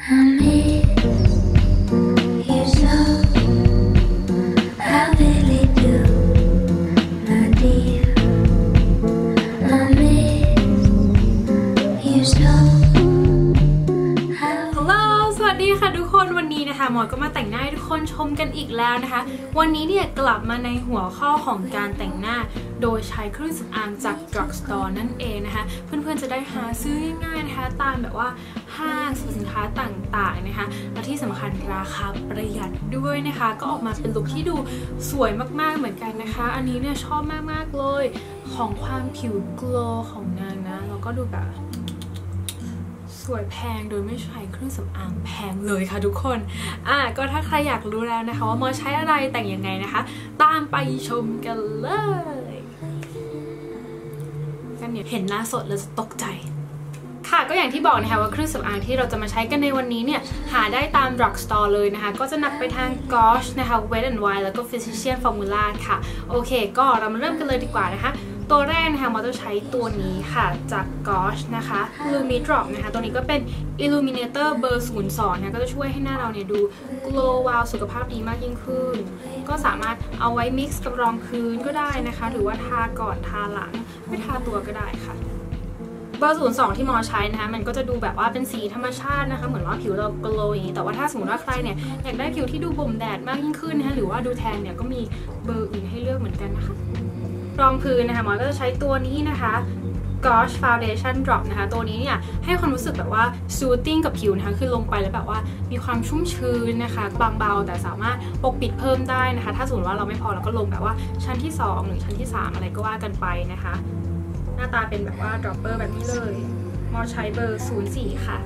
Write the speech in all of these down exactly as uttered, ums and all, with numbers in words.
หมอก็มาแต่งหน้าให้ทุกคนชมกันอีกแล้วนะคะวันนี้เนี่ยกลับมาในหัวข้อของการแต่งหน้าโดยใช้เครื่องสำอางจาก drugstore นั่นเองนะคะเพื่อนๆจะได้หาซื้อง่ายๆนะคะตามแบบว่าห้างสินค้าต่างๆนะคะและที่สำคัญราคาประหยัดด้วยนะคะก็ออกมาเป็นลุคที่ดูสวยมากๆเหมือนกันนะคะอันนี้เนี่ยชอบมากๆเลยของความผิวโกลว์ของนางนะแล้วก็ดูแบบสวยแพงโดยไม่ใช้เครื่องสำอางแพงเลยค่ะทุกคนอ่ะก็ถ้าใครอยากรู้แล้วนะคะว่ามอใช้อะไรแต่งยังไงนะคะตามไปชมกันเลยกันเนี่ยเห็นหน้าสดแล้วจะตกใจค่ะก็อย่างที่บอกนะคะว่าเครื่องสำอางที่เราจะมาใช้กันในวันนี้เนี่ยหาได้ตาม drugstore เลยนะคะก็จะนับไปทาง Gosh นะคะ Wet n Wild แล้วก็ Physician Formula ค่ะโอเคก็เรามาเริ่มกันเลยดีกว่านะคะตัวแรกนะคะมอจะใช้ตัวนี้ค่ะจาก Gosh นะคะ Lumi Drop นะคะตัวนี้ก็เป็น Illuminator เบอร์ ศูนย์ สอง นะคะก็จะช่วยให้หน้าเราเนี่ยดู glow wow สุขภาพดีมากยิ่งขึ้นก็สามารถเอาไว้ mix กับรองพื้นก็ได้นะคะหรือว่าทาก่อนทาหลังไม่ทาตัวก็ได้ค่ะเบอร์ ศูนย์ สอง ที่มอใช้นะคะมันก็จะดูแบบว่าเป็นสีธรรมชาตินะคะเหมือนว่าผิวเรา glow อย่างนี้แต่ว่าถ้าสมมติว่าใครเนี่ยอยากได้ผิวที่ดูบ่มแดดมากยิ่งขึ้นนะคะหรือว่าดูแทนเนี่ยก็มีเบอร์อื่นให้เลือกเหมือนกันนะคะรองพื้นนะคะมอก็จะใช้ตัวนี้นะคะ Gosh Foundation Drop นะคะตัวนี้เนี่ยให้ความรู้สึกแบบว่า soothing กับผิวนะคะคือลงไปแล้วแบบว่ามีความชุ่มชื้นนะคะบางเบาแต่สามารถปกปิดเพิ่มได้นะคะถ้าสมมติว่าเราไม่พอเราก็ลงแบบว่าชั้นที่สองหรือชั้นที่สามอะไรก็ว่ากันไปนะคะหน้าตาเป็นแบบว่า dropper แบบนี้เลยมอใช้เบอร์ ศูนย์ สี่ ค่ะ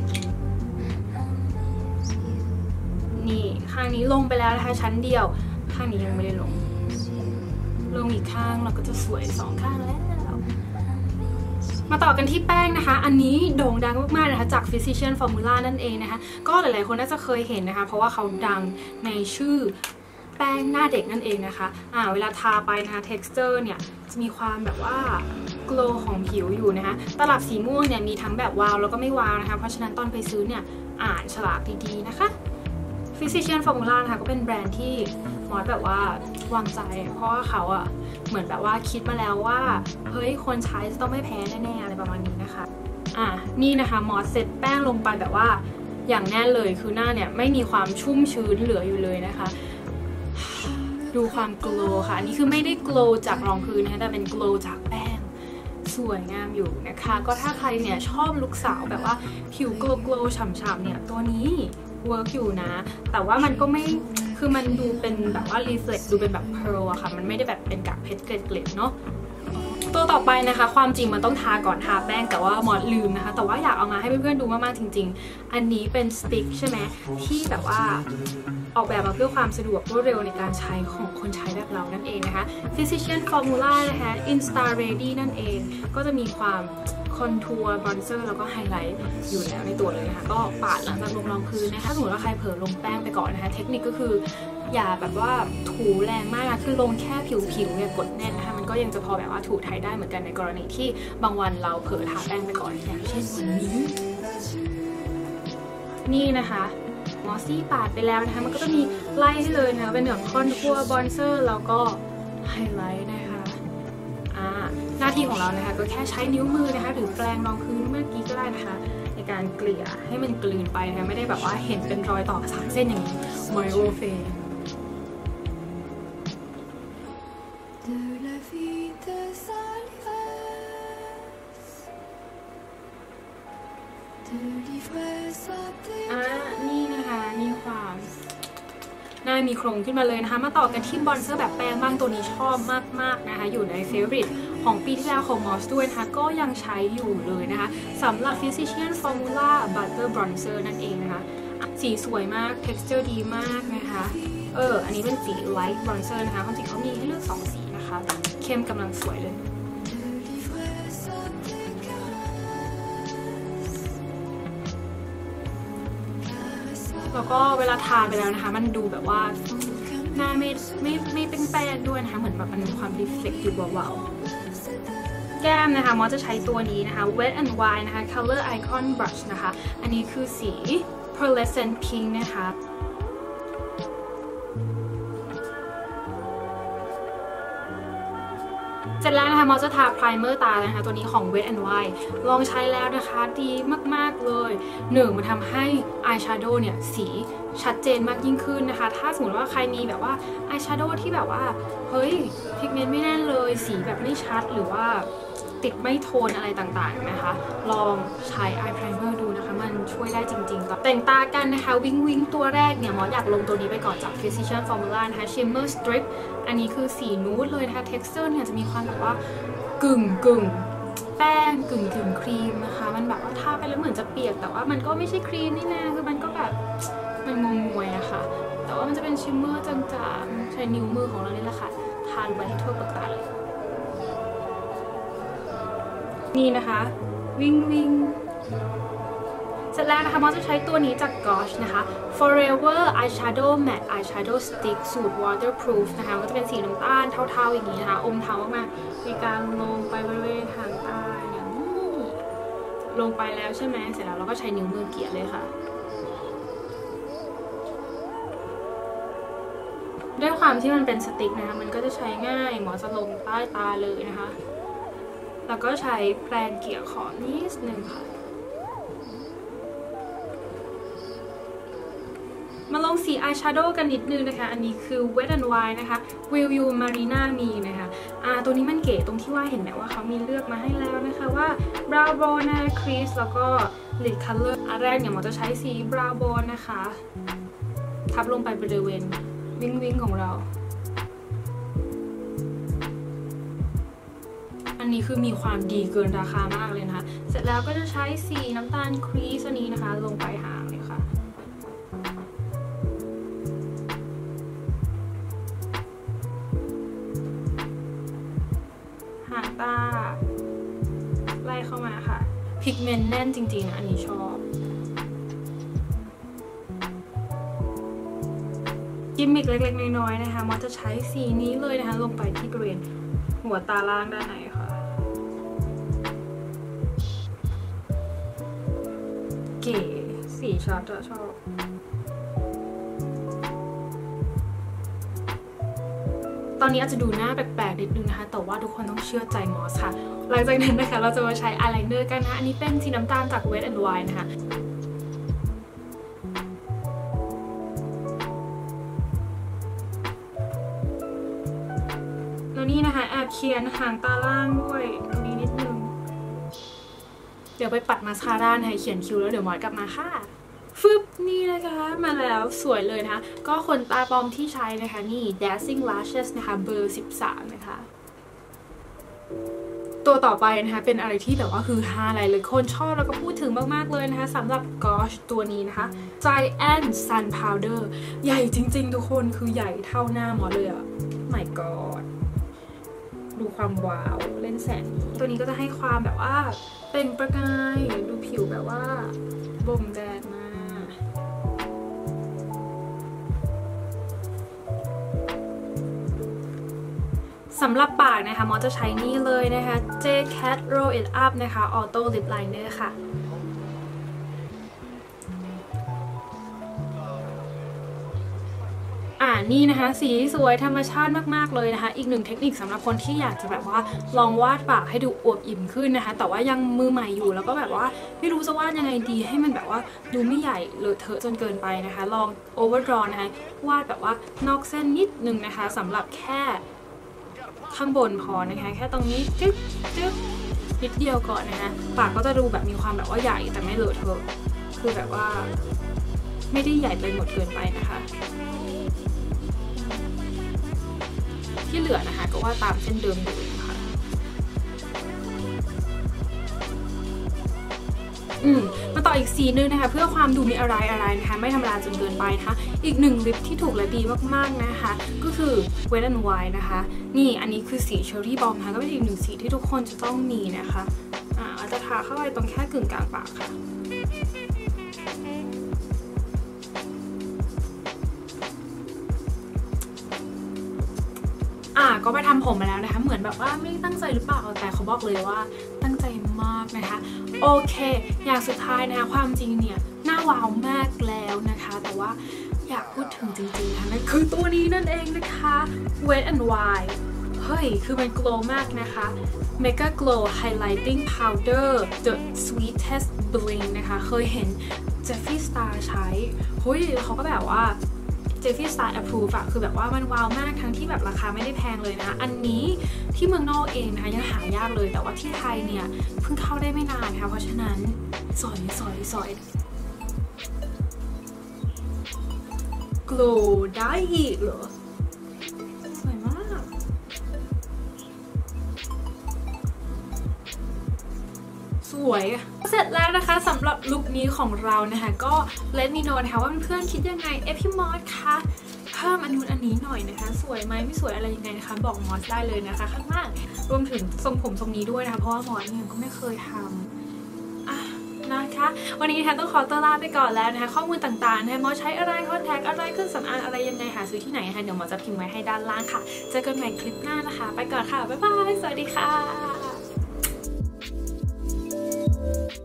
นี่ข้างนี้ลงไปแล้วนะคะชั้นเดียวข้างนี้ยังไม่ได้ลงลงอีกข้างเราก็จะสวยสองข้างแล้วมาต่อกันที่แป้งนะคะอันนี้โด่งดังมากๆนะคะจาก Physician Formula นั่นเองนะคะก็หลายๆคนน่าจะเคยเห็นนะคะเพราะว่าเขาดังในชื่อแป้งหน้าเด็กนั่นเองนะคะอ่าเวลาทาไปนะคะ texture เนี่ยจะมีความแบบว่า glow ของผิวอยู่นะคะตลับสีม่วงเนี่ยมีทั้งแบบวาวแล้วก็ไม่วาวนะคะเพราะฉะนั้นตอนไปซื้อเนี่ยอ่านฉลากดีๆนะคะ Physician Formula นะคะก็เป็นแบรนด์ที่มอสแบบว่าวางใจเพราะว่าเขาอะเหมือนแบบว่าคิดมาแล้วว่าเฮ้ยคนใช้จะต้องไม่แพ้แน่ๆอะไรประมาณนี้นะคะอ่ะนี่นะคะมอสเซตแป้งลงไปแบบว่าอย่างแน่เลยคือหน้าเนี่ยไม่มีความชุ่มชื้นเหลืออยู่เลยนะคะดูความโกลว์ค่ะอันนี้คือไม่ได้โกลว์จากรองพื้นนะคะแต่เป็นโกลว์จากแป้งสวยงามอยู่นะคะก็ถ้าใครเนี่ยชอบลุคสาวแบบว่าผิวโกลว์โกลว์ฉ่ำๆเนี่ยตัวนี้เวิร์กอยู่นะแต่ว่ามันก็ไม่คือมันดูเป็นแบบว่า reflect ดูเป็นแบบ pearl อะค่ะมันไม่ได้แบบเป็นกากเพชรเกล็ดๆเนาะตัวต่อไปนะคะความจริงมันต้องทาก่อนทาแป้งแต่ว่ามอสลืมนะคะแต่ว่าอยากเอามาให้เพื่อนๆดูมากๆจริงๆอันนี้เป็นสติ๊กใช่ไหมที่แบบว่าออกแบบมาเพื่อความสะดวกรวดเร็วในการใช้ของคนใช้แบบเรานั่นเองนะคะ Physician Formula นะคะ Insta Ready นั่นเองก็จะมีความคอนทัวร์บรอนเซอร์แล้วก็ไฮไลท์อยู่แล้วในตัวเลยนะคะก็ปาดหลังจากลงรองพื้นนะคะถ้าสมมติว่าใครเผลอลงแป้งไปก่อนนะคะเทคนิคก็คืออย่าแบบว่าถูแรงมากนะคือลงแค่ผิวๆเนี่ยกดแน่นนะคะมันก็ยังจะพอแบบว่าถูไทยได้เหมือนกันในกรณีที่บางวันเราเผลอทาแป้งไปก่อนอย่างเช่นวันนี้นี่นะคะมอสซี่ปาดไปแล้วนะคะมันก็จะมีไล่ให้เลยนะคะเป็นแบบคอนทัวร์บรอนเซอร์แล้วก็ไฮไลท์นะคะอ่าหน้าที่ของเรานะคะก็แค่ใช้นิ้วมือนะคะหรือแปรงรองพื้นเมื่อกี้ก็ได้นะคะในการเกลี่ยให้มันกลืนไปนะคะไม่ได้แบบว่าเห็นเป็นรอยต่อสามเส้นอย่างนี้ไมโอเฟนอ่ะนี่นะคะมีความหน้ามีโครงขึ้นมาเลยนะคะมาต่อกันที่บอนเซอร์แบบแป้งบ้างตัวนี้ชอบมากๆนะคะอยู่ในเฟเวอริตของปีที่แล้วของมอสด้วยนะคะก็ยังใช้อยู่เลยนะคะสำหรับ Physician Formula Butter Bronzer นั่นเองนะคะสีสวยมาก texture ดีมากนะคะเอออันนี้เป็นสี Light Bronzer นะคะความจริงเขามีให้เลือกสองสีนะคะเข้มกำลังสวยเลยแล้วก็เวลาทาไปแล้วนะคะมันดูแบบว่าหน้าไม่ไม่ไม่เป็นแป้งด้วยนะคะเหมือนแบบมันมีความรีเฟล็กอยู่เบาๆแก้มนะคะมอสจะใช้ตัวนี้นะคะ Wet n Wild นะคะ Color Icon Brush นะคะอันนี้คือสี pearlescent pink นะคะเสร็จแล้วนะคะมอสจะทาไพรเมอร์ตานะคะตัวนี้ของ Wet n Wild ลองใช้แล้วนะคะดีมากๆเลยหนึ่งมันทำให้อายแชโดว์เนี่ยสีชัดเจนมากยิ่งขึ้นนะคะถ้าสมมติว่าใครมีแบบว่าอายแชโดว์ที่แบบว่าเฮ้ยพิกเมนต์ไม่แน่นเลยสีแบบไม่ชัดหรือว่าติดไม่โทนอะไรต่างๆนะคะลองใช้อายไพรเมอร์ดูนะคะมันช่วยได้จริงๆต่อแต่งตากันนะคะวิงวิงตัวแรกเนี่ยมอสอยากลงตัวนี้ไปก่อนจาก Physician Formula นะคะ Shimmer Strip อันนี้คือสีนูดเลยนะคะ texture เนี่ยจะมีความแบบว่ากึ่งกึ่งแป้งกึ่งกึ่งครีมนะคะมันแบบว่าทาไปแล้วเหมือนจะเปียกแต่ว่ามันก็ไม่ใช่ครีมนี่นะคือมันก็แบบมันงงงวยอะค่ะแต่ว่ามันจะเป็นชิมเมอร์จางๆใช้นิ้วมือของเรานี่แหละค่ะทาลงไปให้ทั่วเปลือกตาเลยนี่นะคะวิงวิงเสร็จแล้วนะคะมอสจะใช้ตัวนี้จาก Gosh นะคะ Forever Eyeshadow Matte Eyeshadow Stick สูตร Waterproof นะคะก็จะเป็นสีน้ำตาลเทาๆอย่างนี้นะคะอมเทามากๆมีการลงไปบริเวณหางตาอย่างนี้ลงไปแล้วใช่ไหมเสร็จแล้วเราก็ใช้นิ้วมือเกี่ยเลยค่ะด้วยความที่มันเป็นสติ๊กนะคะมันก็จะใช้ง่ายหมอจะลงใต้ตาเลยนะคะแล้วก็ใช้แปรงเกี่ยขอบนิดนึงค่ะมาลงสีอายแชโดว์กันนิดนึงนะคะอันนี้คือ Wet n Wild นะคะ Will You Marina มีนะคะอ่าตัวนี้มันเก๋ตรงที่ว่าเห็นไหมว่าเขามีเลือกมาให้แล้วนะคะว่า Brow Bone นะ Crease แล้วก็ Lid Color อันแรกเนี่ยหมอจะใช้สี Brow Bone นะคะทับลงไปบริเวณวิงวิงของเราอันนี้คือมีความดีเกินราคามากเลยนะคะเสร็จแล้วก็จะใช้สีน้ำตาลครีสอันนี้นะคะลงไปหางเลยค่ะหางตาไล่เข้ามาค่ะพิกเมนต์แน่นจริงๆนะอันนี้ชอบกิมมิคเล็กๆน้อยๆนะคะมอสจะใช้สีนี้เลยนะคะลงไปที่บริเวณหัวตาล่างด้านในค่ะเก๋สีชัดอะชอบตอนนี้อาจจะดูหน้าแปลกๆนิดนึงนะคะแต่ว่าทุกคนต้องเชื่อใจมอสค่ะหลังจากนั้นนะคะเราจะมาใช้อายไลเนอร์กันนะอันนี้เป็นสีน้ำตาลจาก Wet n Wild นะคะแล้วนี่นะคะแอบเขียนหางตาล่างด้วยตรงนี้นิดนึงเดี๋ยวไปปัดมาสคาร่าให้เขียนคิ้วแล้วเดี๋ยวมอสกลับมาค่ะฟึบนี่นะคะมาแล้วสวยเลยนะคะก็ขนตาปลอมที่ใช้นะคะนี่ Dancing Lashes นะคะเบอร์สิบสามนะคะตัวต่อไปนะคะเป็นอะไรที่แบบว่าคือฮาหลายคนชอบแล้วก็พูดถึงมากๆเลยนะคะสำหรับ Gosh ตัวนี้นะคะ Giant Sun Powder ใหญ่จริงๆทุกคนคือใหญ่เท่าหน้าหมอเลยอะ My God ดูความว้าวเล่นแสงตัวนี้ก็จะให้ความแบบว่าเปล่งประกายดูผิวแบบว่าบ่มแดดมาสำหรับปากนะคะมอสจะใช้นี่เลยนะคะ เจ แคท Roll It Up นะคะ Auto Lip Liner ค่ะอ่านี่นะคะสีสวยธรรมชาติมากๆเลยนะคะอีกหนึ่งเทคนิคสำหรับคนที่อยากจะแบบว่าลองวาดปากให้ดูอวบอิ่มขึ้นนะคะแต่ว่ายังมือใหม่อยู่แล้วก็แบบว่าไม่รู้จะวาดยังไงดีให้มันแบบว่าดูไม่ใหญ่เลอะเทอะจนเกินไปนะคะลอง Overdraw นะคะวาดแบบว่านอกเส้นนิดนึงนะคะสำหรับแค่ข้างบนพอนะคะแค่ตรงนี้จึ๊บจึ๊บนิดเดียวก่อนนะคะปากก็จะดูแบบมีความแบบว่าใหญ่แต่ไม่เลอะเทอะคือแบบว่าไม่ได้ใหญ่ไปหมดเกินไปนะคะที่เหลือนะคะก็ว่าตามเส้นเดิมอยู่นะคะอืมมาต่ออีกสีนึงนะคะเพื่อความดูมีอะไรอะไรนะคะไม่ธรรมดาจนเกินไปนะคะอีกหนึ่งลิปที่ถูกและดีมากๆนะคะก็คือ Wet n Wild นะคะนี่อันนี้คือสีเชอร์รี่บอมนะคะก็เป็นอีกหนึ่งสีที่ทุกคนจะต้องมีนะคะอ่าอาจจะทาเข้าไปตรงแค่กึ่งกลางปากค่ะอ่าก็ไปทำผมมาแล้วนะคะเหมือนแบบว่าไม่ตั้งใจหรือเปล่าแต่เขาบอกเลยว่าตั้งใจมากนะคะโอเคอย่างสุดท้ายนะคะความจริงเนี่ยน่าว้าวมากแล้วนะคะแต่ว่าอยากพูดถึงจริงๆค่ะนั่นคือตัวนี้นั่นเองนะคะ Wet n Wild เฮ้ยคือมัน glow มากนะคะ Mega Glow Highlighting Powder The Sweetest Bling นะคะเคยเห็น Jeffree Star ใช้เฮ้ยเขาก็แบบว่าJeffree Star approve อะคือแบบว่ามันว้าวมากทั้งที่แบบราคาไม่ได้แพงเลยนะอันนี้ที่เมืองนอกเองนะคะยังหายากเลยแต่ว่าที่ไทยเนี่ยเพิ่งเข้าได้ไม่นานค่ะเพราะฉะนั้นสอยสอยสอย glow ได้อีกเหรอสวยมากสวยเสร็จแล้วนะคะสำหรับลุคนี้ของเรานะคะก็ let me know นะคะว่าเพื่อนๆคิดยังไงเอพี่มอสคะเพิ่มอันนู้นอันนี้หน่อยนะคะสวยไหมไม่สวยอะไรยังไงนะคะบอกมอสได้เลยนะคะข้างล่างรวมถึงทรงผมทรงนี้ด้วยนะคะเพราะว่ามอสเนี่ยก็ไม่เคยทำอ่ะนะคะวันนี้นะคะต้องขอตัวลาไปก่อนแล้วนะคะข้อมูลต่างๆนะคะมอสใช้อะไรคอนแทคอะไรเครื่องสำอางอะไรยังไงหาซื้อที่ไหนนะคะเดี๋ยวมอสจะพิมพ์ไว้ให้ด้านล่างค่ะเจอกันใหม่คลิปหน้านะคะไปก่อนค่ะบ๊ายบายสวัสดีค่ะ